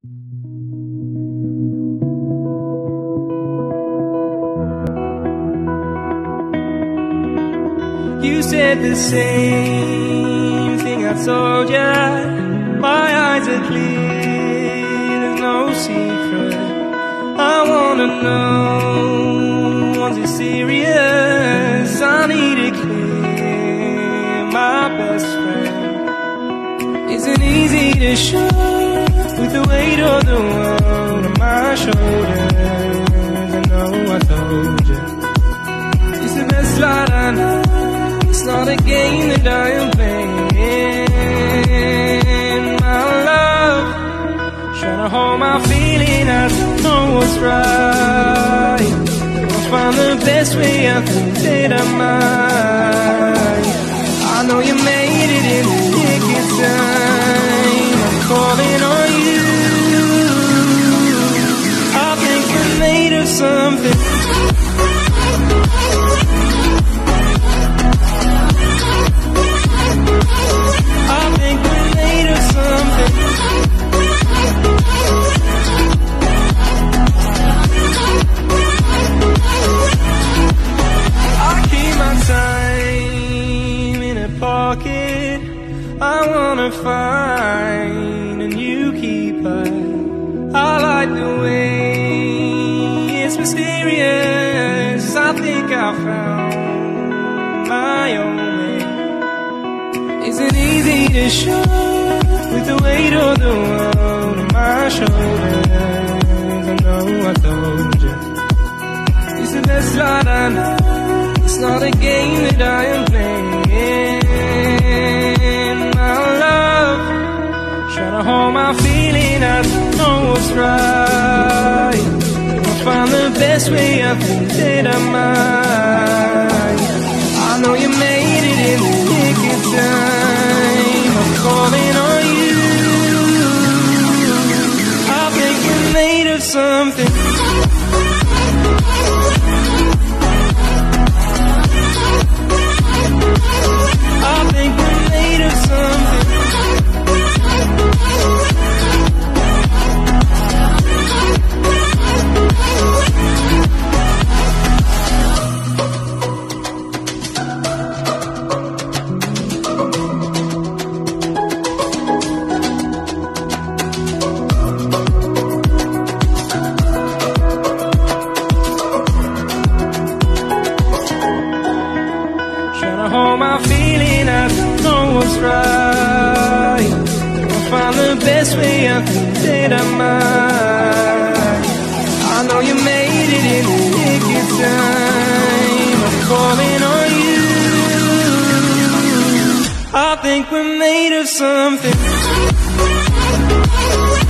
You said the same thing I told ya. My eyes are clear, there's no secret. I wanna know, was it serious? I need it clear, my best friend. Isn't easy to show, with the weight of the world on my shoulders. I know I told you, it's the best light I know. It's not a game that I am playing, my love. Trying to hold my feeling, I don't know what's right. I'll find the best way, I think that I might. I know you made it in the nick of time. I'm calling on you. I think we're made of something. I wanna find a new keeper. I like the way it's mysterious. I think I found my own way. Isn't easy to show, with the weight of the world on my shoulders. I know I told you, it's the best light I know. It's not a game that I am playing, my love. Trying to hold my feeling, I don't know what's right. I'll find the best way, I think that I might. I know you made it in the nick of time. I'm calling on you. I think we're made of something. I think we're made of something. Hold my feeling, I don't know what's right. I'll find the best way, I think that I might. I know you made it in the nick of time. I'm calling on you. I think we're made of something.